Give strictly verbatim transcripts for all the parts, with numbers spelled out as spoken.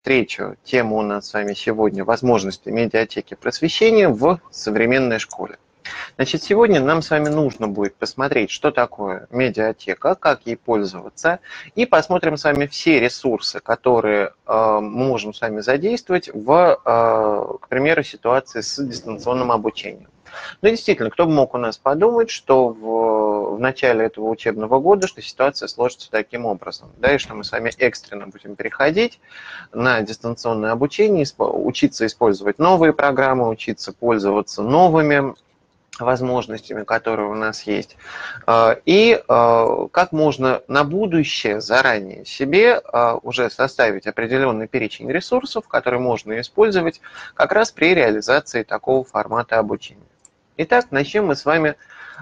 Третью тему у нас с вами сегодня – возможности медиатеки просвещения в современной школе. Значит, сегодня нам с вами нужно будет посмотреть, что такое медиатека, как ей пользоваться, и посмотрим с вами все ресурсы, которые э, мы можем с вами задействовать в, э, к примеру, ситуации с дистанционным обучением. Ну, действительно, кто бы мог у нас подумать, что в, в начале этого учебного года, что ситуация сложится таким образом, да, и что мы с вами экстренно будем переходить на дистанционное обучение, учиться использовать новые программы, учиться пользоваться новыми возможностями, которые у нас есть, и как можно на будущее заранее себе уже составить определенный перечень ресурсов, которые можно использовать как раз при реализации такого формата обучения. Итак, начнем мы с вами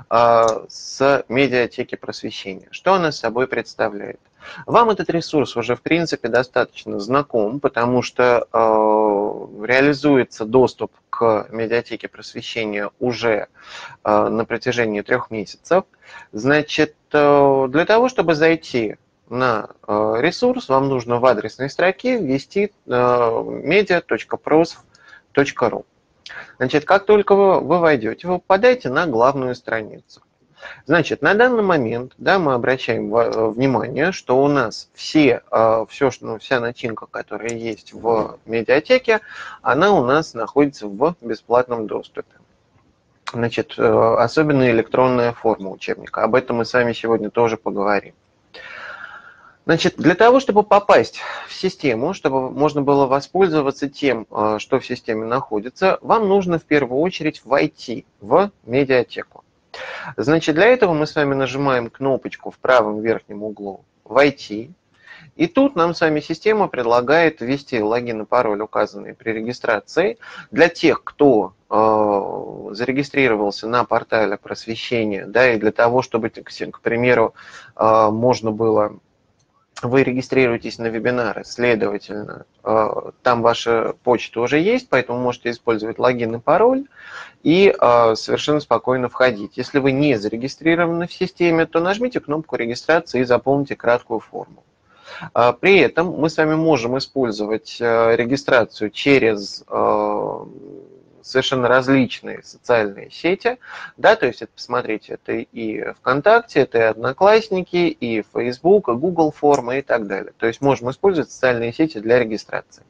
с медиатеки просвещения. Что она собой представляет? Вам этот ресурс уже, в принципе, достаточно знаком, потому что э, реализуется доступ к медиатеке просвещения уже э, на протяжении трех месяцев. Значит, э, для того, чтобы зайти на э, ресурс, вам нужно в адресной строке ввести э, media точка prof точка ru. Значит, как только вы, вы войдете, вы попадаете на главную страницу. Значит, на данный момент, да, мы обращаем внимание, что у нас все, все, ну, вся начинка, которая есть в медиатеке, она у нас находится в бесплатном доступе. Значит, особенно электронная форма учебника. Об этом мы с вами сегодня тоже поговорим. Значит, для того, чтобы попасть в систему, чтобы можно было воспользоваться тем, что в системе находится, вам нужно в первую очередь войти в медиатеку. Значит, для этого мы с вами нажимаем кнопочку в правом верхнем углу «Войти». И тут нам с вами система предлагает ввести логин и пароль, указанные при регистрации. Для тех, кто э, зарегистрировался на портале просвещения, да, и для того, чтобы, к примеру, э, можно было... Вы регистрируетесь на вебинары, следовательно, там ваша почта уже есть, поэтому можете использовать логин и пароль и совершенно спокойно входить. Если вы не зарегистрированы в системе, то нажмите кнопку регистрации и заполните краткую форму. При этом мы с вами можем использовать регистрацию через совершенно различные социальные сети, да, то есть это, посмотрите, это и ВКонтакте, это и Одноклассники, и Facebook, и Google формы и так далее. То есть можем использовать социальные сети для регистрации.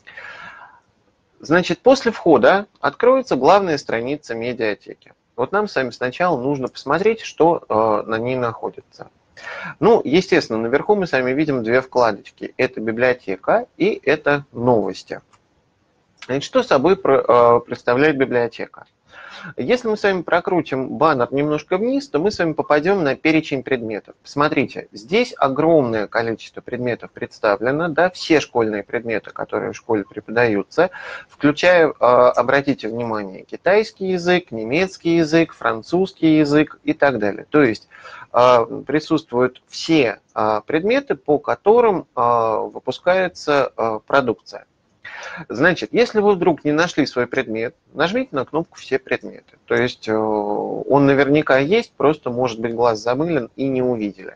Значит, после входа откроется главная страница медиатеки. Вот нам с вами сначала нужно посмотреть, что э, на ней находится. Ну, естественно, наверху мы с вами видим две вкладочки. Это библиотека и это новости. Значит, что собой представляет библиотека? Если мы с вами прокрутим баннер немножко вниз, то мы с вами попадем на перечень предметов. Смотрите, здесь огромное количество предметов представлено, да, все школьные предметы, которые в школе преподаются, включая, обратите внимание, китайский язык, немецкий язык, французский язык и так далее. То есть присутствуют все предметы, по которым выпускается продукция. Значит, если вы вдруг не нашли свой предмет, нажмите на кнопку «Все предметы». То есть он наверняка есть, просто, может быть, глаз замылен и не увидели.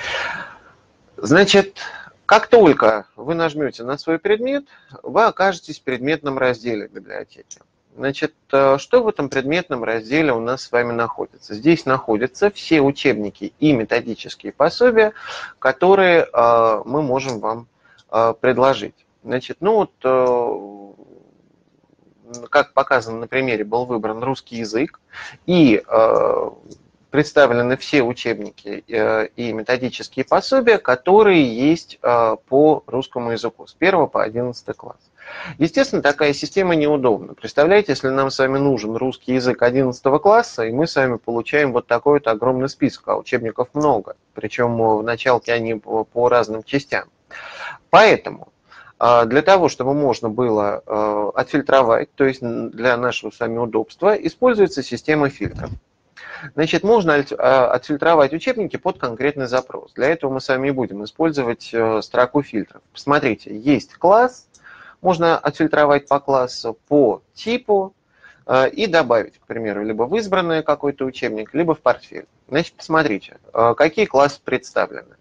Значит, как только вы нажмете на свой предмет, вы окажетесь в предметном разделе библиотеки. Значит, что в этом предметном разделе у нас с вами находится? Здесь находятся все учебники и методические пособия, которые мы можем вам предложить. Значит, ну вот, как показано на примере, был выбран русский язык, и представлены все учебники и методические пособия, которые есть по русскому языку с первого по одиннадцатый класс. Естественно, такая система неудобна. Представляете, если нам с вами нужен русский язык одиннадцатого класса, и мы с вами получаем вот такой вот огромный список, а учебников много, причем в началке они по разным частям. Поэтому для того, чтобы можно было отфильтровать, то есть для нашего с вами удобства, используется система фильтров. Значит, можно отфильтровать учебники под конкретный запрос. Для этого мы с вами будем использовать строку фильтров. Посмотрите, есть класс, можно отфильтровать по классу, по типу и добавить, к примеру, либо в избранный какой-то учебник, либо в портфель. Значит, посмотрите, какие классы представлены.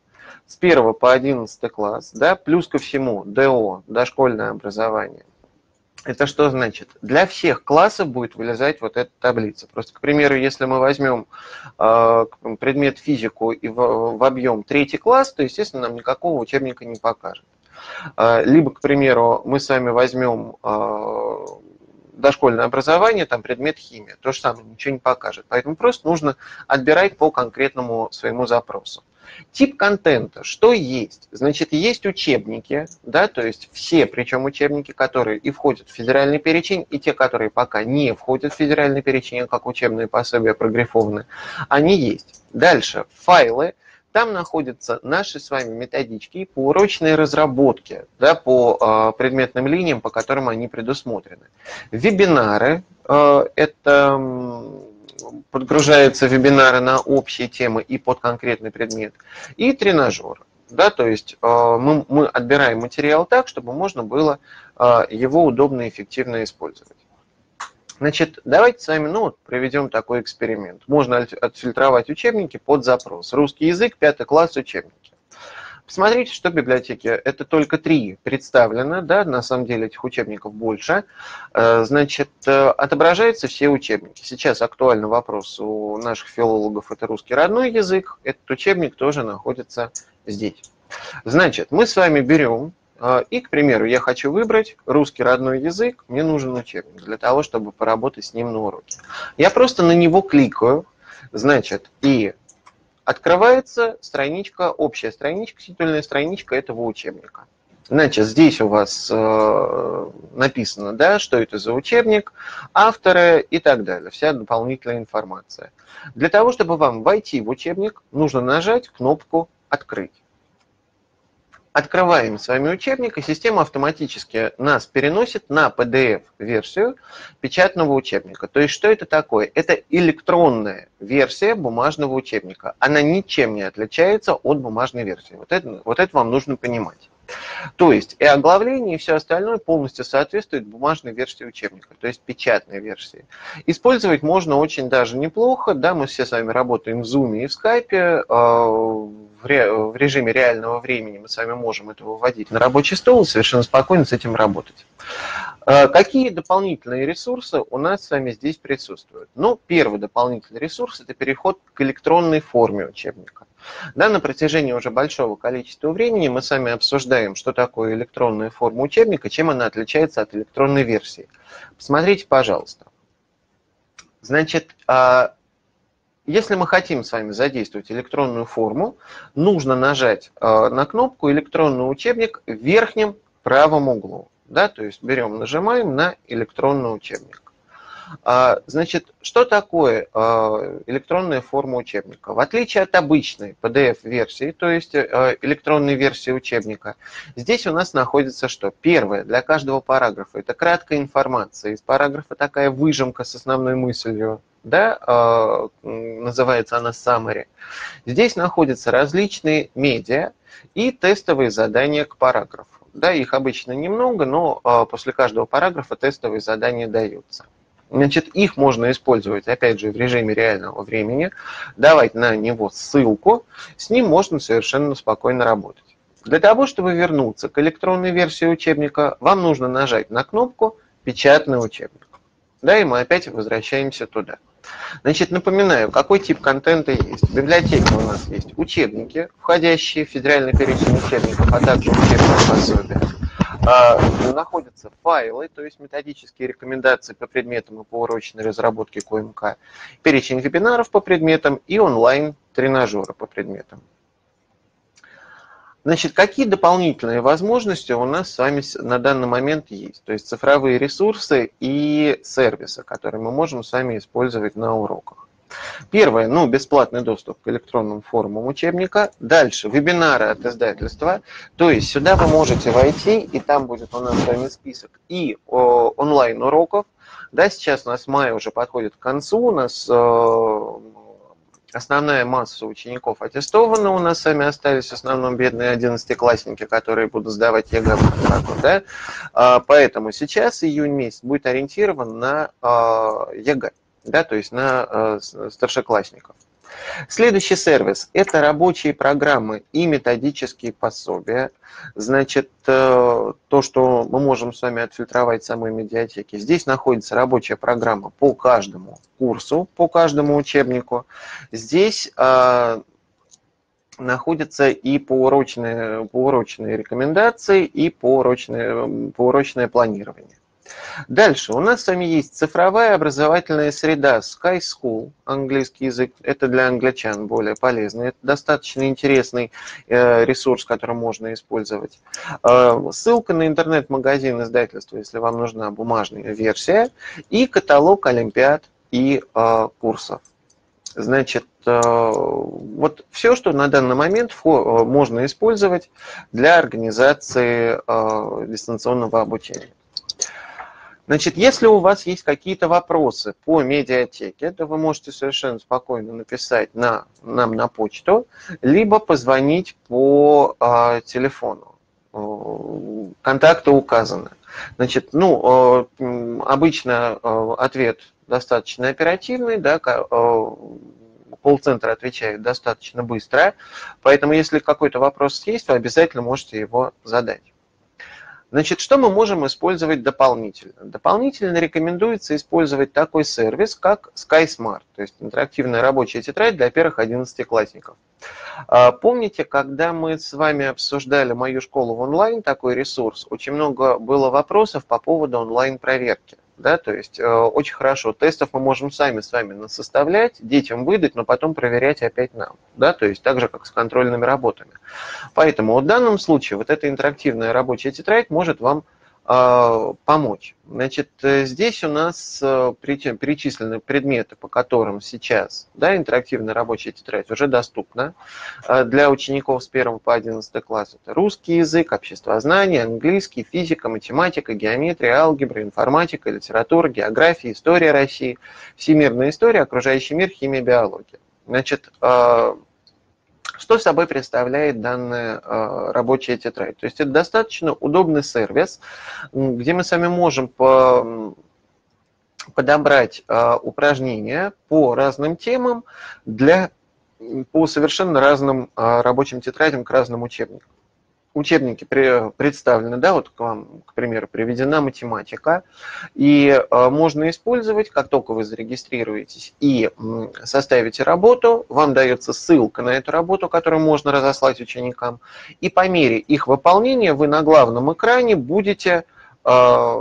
с первого по одиннадцатый класс, да, плюс ко всему ДО, дошкольное образование. Это что значит? Для всех классов будет вылезать вот эта таблица. Просто, к примеру, если мы возьмем э, предмет физику и в, в объем третий класс, то, естественно, нам никакого учебника не покажет. Э, либо, к примеру, мы с вами возьмем э, дошкольное образование, там предмет химия, то же самое, ничего не покажет. Поэтому просто нужно отбирать по конкретному своему запросу. Тип контента, что есть? Значит, есть учебники, да, то есть все, причем учебники, которые и входят в федеральный перечень, и те, которые пока не входят в федеральный перечень, как учебные пособия прогрифованные, они есть. Дальше, файлы. Там находятся наши с вами методички по урочной разработке, да, по э, предметным линиям, по которым они предусмотрены. Вебинары, э, это подгружаются вебинары на общие темы и под конкретный предмет, и тренажеры. Да, то есть э, мы, мы отбираем материал так, чтобы можно было э, его удобно и эффективно использовать. Значит, давайте с вами ну, вот, проведем такой эксперимент. Можно отфильтровать учебники под запрос. Русский язык, пятый класс, учебники. Посмотрите, что в библиотеке. Это только три представлено, да, на самом деле этих учебников больше. Значит, отображаются все учебники. Сейчас актуальный вопрос у наших филологов, это русский родной язык. Этот учебник тоже находится здесь. Значит, мы с вами берем... И, к примеру, я хочу выбрать русский родной язык, мне нужен учебник для того, чтобы поработать с ним на уроке. Я просто на него кликаю, значит, и открывается страничка, общая страничка, титульная страничка этого учебника. Значит, здесь у вас э, написано, да, что это за учебник, авторы и так далее, вся дополнительная информация. Для того, чтобы вам войти в учебник, нужно нажать кнопку «Открыть». Открываем с вами учебник, и система автоматически нас переносит на пи ди эф-версию печатного учебника. То есть, что это такое? Это электронная версия бумажного учебника. Она ничем не отличается от бумажной версии. Вот это, вот это вам нужно понимать. То есть, и оглавление, и все остальное полностью соответствует бумажной версии учебника, то есть печатной версии. Использовать можно очень даже неплохо. Да, мы все с вами работаем в Zoom и в Skype. В режиме реального времени мы с вами можем это выводить на рабочий стол и совершенно спокойно с этим работать. Какие дополнительные ресурсы у нас с вами здесь присутствуют? Ну, первый дополнительный ресурс – это переход к электронной форме учебника. Да, на протяжении уже большого количества времени мы с вами обсуждаем, что такое электронная форма учебника, чем она отличается от электронной версии. Посмотрите, пожалуйста. Значит, если мы хотим с вами задействовать электронную форму, нужно нажать на кнопку «Электронный учебник» в верхнем правом углу. Да, то есть берем, нажимаем на электронный учебник. Значит, что такое электронная форма учебника? В отличие от обычной пи ди эф-версии, то есть электронной версии учебника, здесь у нас находится что? Первое, для каждого параграфа это краткая информация. Из параграфа такая выжимка с основной мыслью, да, называется она summary. Здесь находятся различные медиа и тестовые задания к параграфу. Да, их обычно немного, но после каждого параграфа тестовые задания даются. Значит, их можно использовать, опять же, в режиме реального времени, давать на него ссылку, с ним можно совершенно спокойно работать. Для того, чтобы вернуться к электронной версии учебника, вам нужно нажать на кнопку «Печатный учебник». Да, и мы опять возвращаемся туда. Значит, напоминаю, какой тип контента есть. В библиотеке у нас есть учебники, входящие в федеральный перечень учебников, а также учебные пособия. Находятся файлы, то есть методические рекомендации по предметам и по урочной разработке КОМК, перечень вебинаров по предметам и онлайн-тренажеры по предметам. Значит, какие дополнительные возможности у нас с вами на данный момент есть? То есть цифровые ресурсы и сервисы, которые мы можем с вами использовать на уроках. Первое, ну, бесплатный доступ к электронным формам учебника. Дальше, вебинары от издательства. То есть сюда вы можете войти, и там будет у нас с вами список и онлайн-уроков. Да, сейчас у нас май уже подходит к концу, у нас э, основная масса учеников аттестована, у нас с вами остались в основном бедные одиннадцатиклассники, которые будут сдавать ЕГЭ. Да? А, поэтому сейчас июнь месяц будет ориентирован на э, ЕГЭ. Да, то есть на э, старшеклассников. Следующий сервис – это рабочие программы и методические пособия. Значит, то, что мы можем с вами отфильтровать в самой медиатеке. Здесь находится рабочая программа по каждому курсу, по каждому учебнику. Здесь а, находятся и поурочные, поурочные рекомендации, и поурочное, поурочное планирование. Дальше у нас с вами есть цифровая образовательная среда Sky School, английский язык, это для англичан более полезно, это достаточно интересный э, ресурс, который можно использовать. Э, ссылка на интернет-магазин издательства, если вам нужна бумажная версия, и каталог олимпиад и э, курсов. Значит, э, вот все, что на данный момент можно использовать для организации э, дистанционного обучения. Значит, если у вас есть какие-то вопросы по медиатеке, то вы можете совершенно спокойно написать на, нам на почту, либо позвонить по э, телефону. Контакты указаны. Значит, ну, э, обычно э, ответ достаточно оперативный, да, э, колл-центр отвечает достаточно быстро, поэтому если какой-то вопрос есть, вы обязательно можете его задать. Значит, что мы можем использовать дополнительно? Дополнительно рекомендуется использовать такой сервис, как SkySmart, то есть интерактивная рабочая тетрадь для первых-одиннадцатиклассников. Помните, когда мы с вами обсуждали мою школу в онлайн, такой ресурс, очень много было вопросов по поводу онлайн-проверки. Да, то есть э, очень хорошо, тестов мы можем сами с вами составлять, детям выдать, но потом проверять опять нам. Да, то есть так же, как с контрольными работами. Поэтому в данном случае вот эта интерактивная рабочая тетрадь может вам э, помочь. Значит, здесь у нас э, перечислены предметы, по которым сейчас, да, интерактивная рабочая тетрадь уже доступна э, для учеников с первого по одиннадцатый класс. Это русский язык, обществознание, английский, физика, математика, геометрия, алгебра, информатика, литература, география, история России, всемирная история, окружающий мир, химия, биология. Значит, э, что собой представляет данная э, рабочая тетрадь? То есть это достаточно удобный сервис, где мы с вами можем по, подобрать э, упражнения по разным темам для, по совершенно разным э, рабочим тетрадям к разным учебникам. Учебники представлены, да, вот к вам, к примеру, приведена математика, и э, можно использовать, как только вы зарегистрируетесь и м, составите работу, вам дается ссылка на эту работу, которую можно разослать ученикам, и по мере их выполнения вы на главном экране будете, э,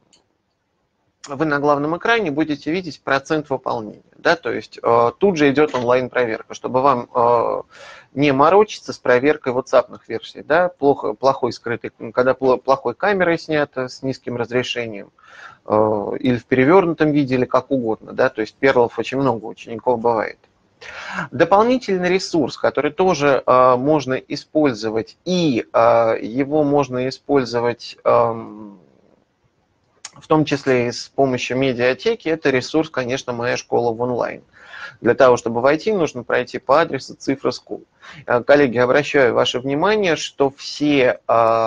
вы на главном экране будете видеть процент выполнения, да, то есть э, тут же идет онлайн-проверка, чтобы вам э, не морочиться с проверкой ватсапных версий, да, плохо, плохой скрытой, когда плохой камерой снято с низким разрешением, э, или в перевернутом виде, или как угодно, да, то есть перлов очень много учеников бывает. Дополнительный ресурс, который тоже э, можно использовать, и э, его можно использовать э, в том числе и с помощью медиатеки, это ресурс, конечно, «Моя школа в онлайн». Для того, чтобы войти, нужно пройти по адресу цифра School. Коллеги, обращаю ваше внимание, что все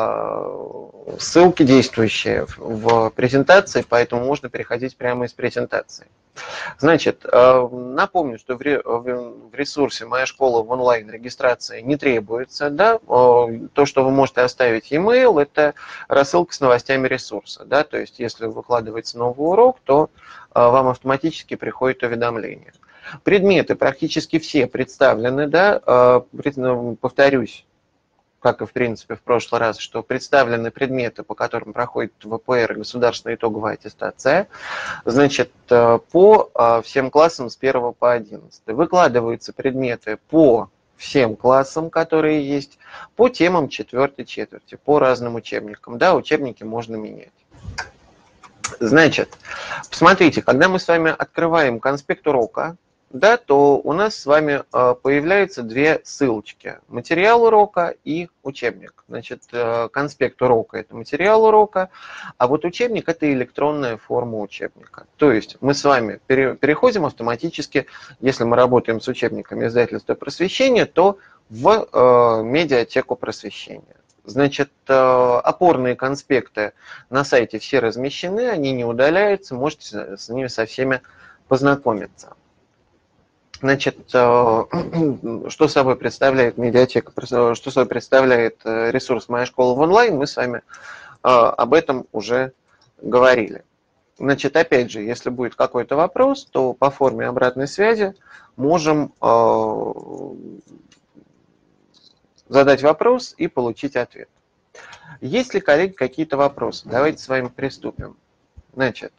ссылки действующие в презентации, поэтому можно переходить прямо из презентации. Значит, напомню, что в ресурсе «Моя школа в онлайн» регистрация не требуется. Да? То, что вы можете оставить e-mail, это рассылка с новостями ресурса. Да? То есть, если выкладывается новый урок, то вам автоматически приходит уведомление. Предметы практически все представлены, да? Повторюсь, как и в принципе в прошлый раз, что представлены предметы, по которым проходит вэ пэ эр, государственная итоговая аттестация, значит, по всем классам с первого по одиннадцатый. Выкладываются предметы по всем классам, которые есть, по темам четвертой четверти, по разным учебникам. Да, учебники можно менять. Значит, посмотрите, когда мы с вами открываем конспект урока, да, то у нас с вами появляются две ссылочки. Материал урока и учебник. Значит, конспект урока – это материал урока, а вот учебник – это электронная форма учебника. То есть мы с вами переходим автоматически, если мы работаем с учебниками издательства просвещения, то в медиатеку просвещения. Значит, опорные конспекты на сайте все размещены, они не удаляются, можете с ними со всеми познакомиться. Значит, э, что собой представляет медиатека, что собой представляет э, ресурс «Моя школа в онлайн», мы с вами э, об этом уже говорили. Значит, опять же, если будет какой-то вопрос, то по форме обратной связи можем э, задать вопрос и получить ответ. Есть ли, коллеги, какие-то вопросы? Давайте с вами приступим. Значит,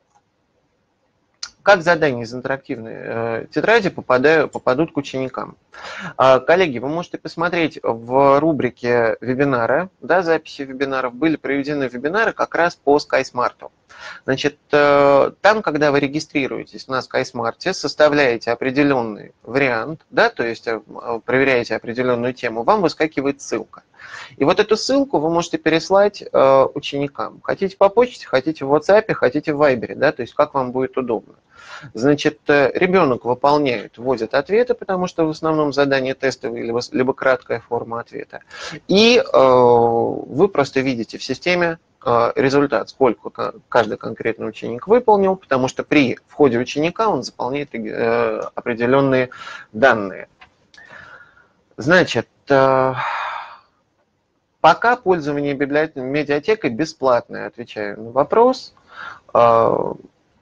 как задания из интерактивной э, тетради попадают, попадут к ученикам? А, коллеги, вы можете посмотреть в рубрике вебинара, да, записи вебинаров, были проведены вебинары как раз по SkySmart. Значит, э, там, когда вы регистрируетесь на SkySmart, составляете определенный вариант, да, то есть э, проверяете определенную тему, вам выскакивает ссылка. И вот эту ссылку вы можете переслать э, ученикам. Хотите по почте, хотите в WhatsApp, хотите в Viber, да, то есть как вам будет удобно. Значит, ребенок выполняет, вводит ответы, потому что в основном задания тестовые, либо, либо краткая форма ответа. И э, вы просто видите в системе э, результат, сколько каждый конкретный ученик выполнил, потому что при входе ученика он заполняет э, определенные данные. Значит, э, пока пользование библиотекой, медиатекой бесплатное, отвечаю на вопрос. Э,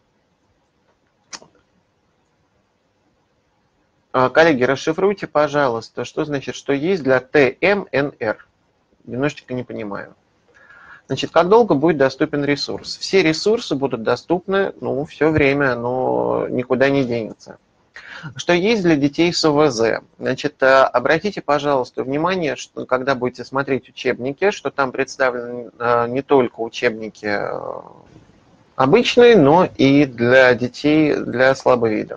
Коллеги, расшифруйте, пожалуйста, что значит, что есть для Т М Н Р. Немножечко не понимаю. Значит, как долго будет доступен ресурс? Все ресурсы будут доступны, ну, все время, но никуда не денется. Что есть для детей с О В З? Значит, обратите, пожалуйста, внимание, что когда будете смотреть учебники, что там представлены не только учебники обычные, но и для детей, для слабовидов.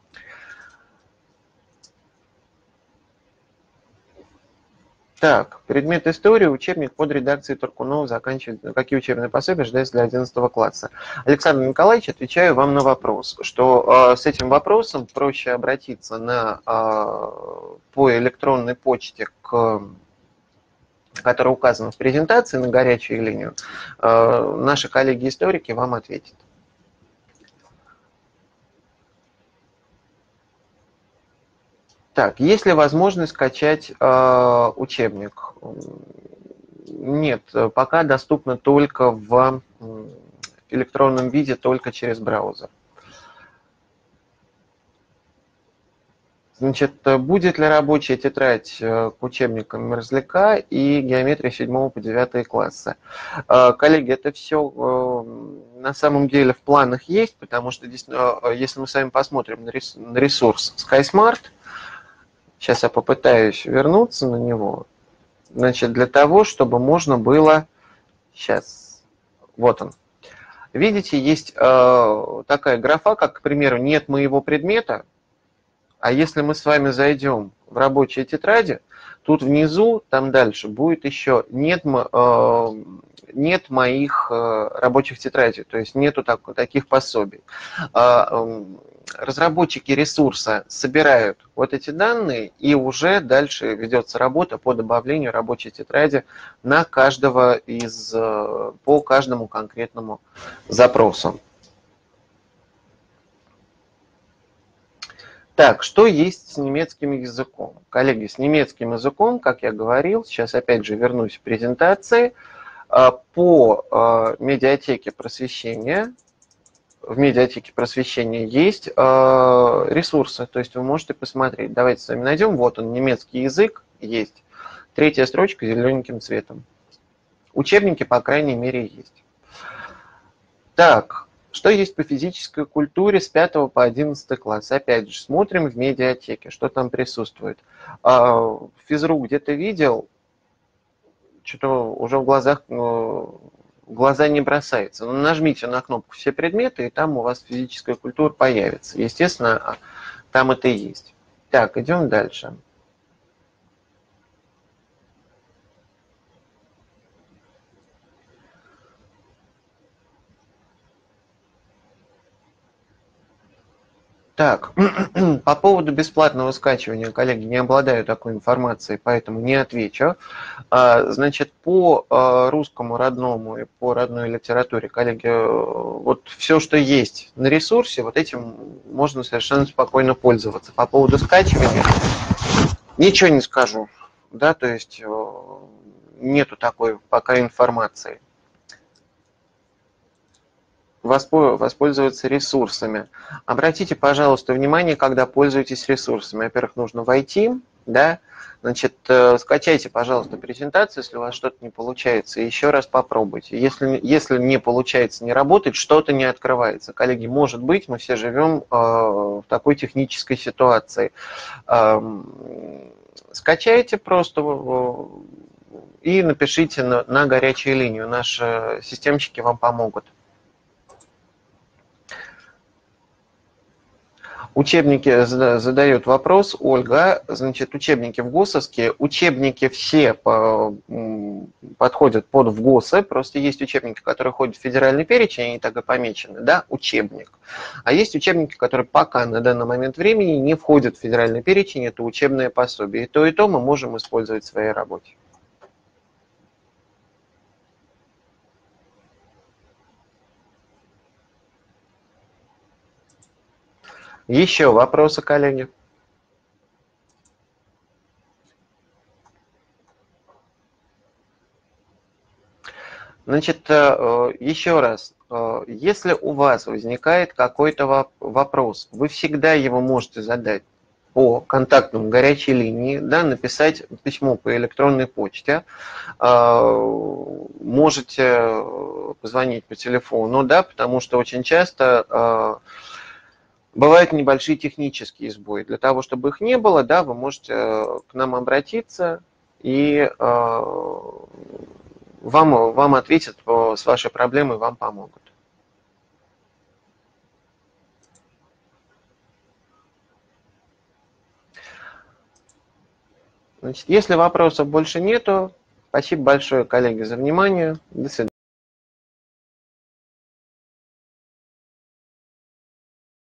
Так, предмет истории, учебник под редакцией Туркунова, заканчивает, какие учебные пособия ожидаются для одиннадцатого класса. Александр Николаевич, отвечаю вам на вопрос, что э, с этим вопросом проще обратиться на, э, по электронной почте, к, которая указана в презентации, на горячую линию. Э, наши коллеги-историки вам ответят. Так, есть ли возможность скачать э, учебник? Нет, пока доступно только в электронном виде, только через браузер. Значит, будет ли рабочая тетрадь к учебникам Мерзляка и геометрии седьмого по девятый класса? Коллеги, это все на самом деле в планах есть, потому что если мы с вами посмотрим на ресурс SkySmart, сейчас я попытаюсь вернуться на него, значит, для того, чтобы можно было... Сейчас, вот он. Видите, есть э, такая графа, как, к примеру, «нет моего предмета», а если мы с вами зайдем в рабочие тетради, тут внизу, там дальше, будет еще «нет, э, нет моих э, рабочих тетрадей», то есть нету так, таких пособий. Э, э, разработчики ресурса собирают вот эти данные, и уже дальше ведется работа по добавлению рабочей тетради на каждого из, э, по каждому конкретному запросу. Так, что есть с немецким языком? Коллеги, с немецким языком, как я говорил, сейчас опять же вернусь к презентации, по медиатеке просвещения, в медиатеке просвещения есть ресурсы, то есть вы можете посмотреть. Давайте с вами найдем, вот он, немецкий язык есть, третья строчка зелененьким цветом. Учебники, по крайней мере, есть. Так, что есть по физической культуре с пятого по одиннадцатый класс? Опять же, смотрим в медиатеке, что там присутствует. Физру где-то видел, что-то уже в глазах, в глаза не бросается. Но нажмите на кнопку «Все предметы», и там у вас физическая культура появится. Естественно, там это и есть. Так, идем дальше. Так, по поводу бесплатного скачивания, коллеги, не обладаю такой информацией, поэтому не отвечу. А, Значит, по а, русскому родному и по родной литературе, коллеги, э, вот все, что есть на ресурсе, вот этим можно совершенно спокойно пользоваться. По поводу скачивания ничего не скажу, да, то есть э, нету такой пока информации. Воспользоваться ресурсами. Обратите, пожалуйста, внимание, когда пользуетесь ресурсами. Во-первых, нужно войти, да, значит, э, скачайте, пожалуйста, презентацию, если у вас что-то не получается, и еще раз попробуйте. Если, если не получается, не работает, что-то не открывается. Коллеги, может быть, мы все живем э, в такой технической ситуации. Э, скачайте просто э, и напишите на, на горячую линию. Наши системщики вам помогут. Учебники задает вопрос Ольга. Значит, учебники в ГОСовские. Учебники все по, подходят под в ГОСы. Просто есть учебники, которые ходят в федеральный перечень, они так и помечены, да, учебник. А есть учебники, которые пока на данный момент времени не входят в федеральный перечень, это учебное пособие. И то, и то мы можем использовать в своей работе. Еще вопросы, коллеги? Значит, еще раз, если у вас возникает какой-то вопрос, вы всегда его можете задать по контактам горячей линии, да, написать письмо по электронной почте, можете позвонить по телефону, да, потому что очень часто бывают небольшие технические сбои. Для того, чтобы их не было, да, вы можете к нам обратиться, и вам, вам ответят по, с вашей проблемой, вам помогут. Значит, если вопросов больше нету, спасибо большое, коллеги, за внимание. До свидания.